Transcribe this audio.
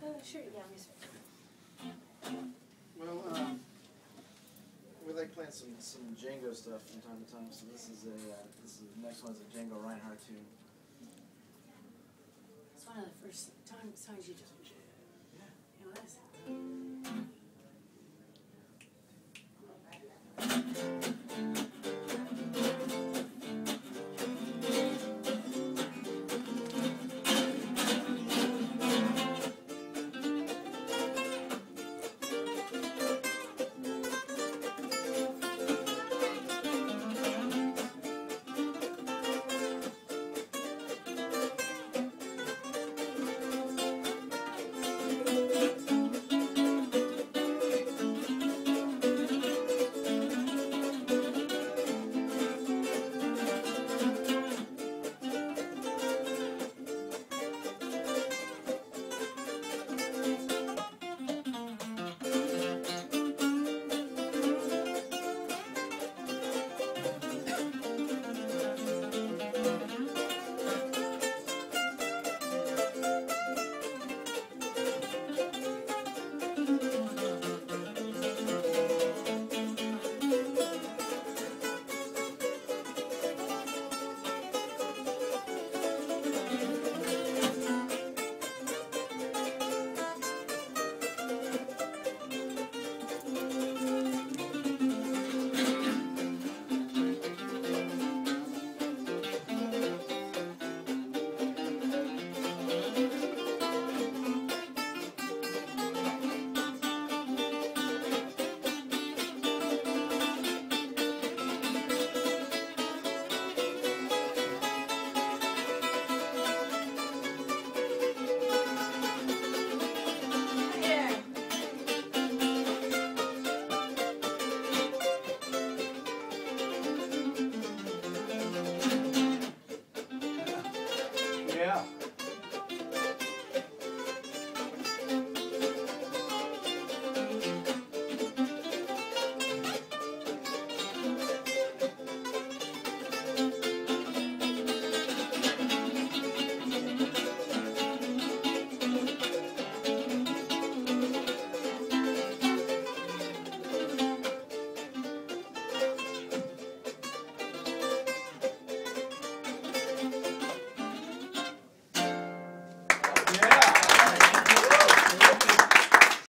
Sure, yeah, let me see. Well, we like playing some Django stuff from time to time. So this is the next one is a Django Reinhardt tune. It's one of the first songs you just